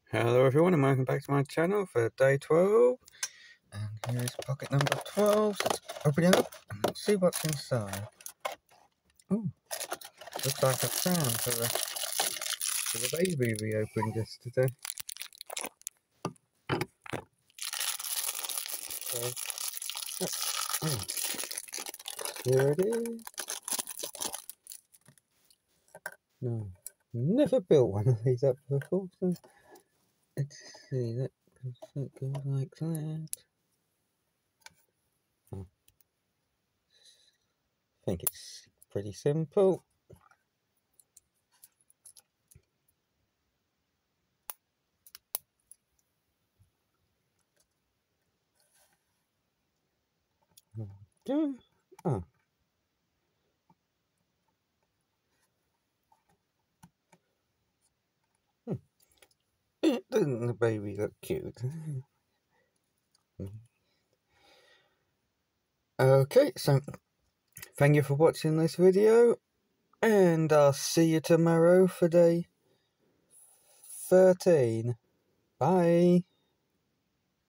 Hello everyone and welcome back to my channel for day 12. And here is pocket number 12. So let's open it up and see what's inside. Oh, looks like a pram for the baby we opened yesterday. So, oh, here it is. No, never built one of these up before, so let's see, that goes like that. Oh, I think it's pretty simple. Oh. Doesn't the baby look cute? Okay, so thank you for watching this video, and I'll see you tomorrow for day 13. Bye.